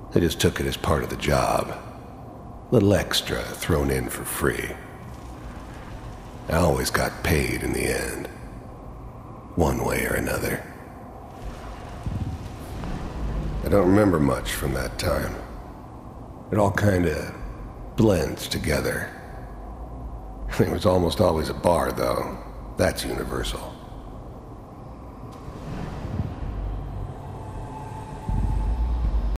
I just took it as part of the job. Little extra thrown in for free. I always got paid in the end. One way or another. I don't remember much from that time. It all kinda blends together. It was almost always a bar, though. That's universal.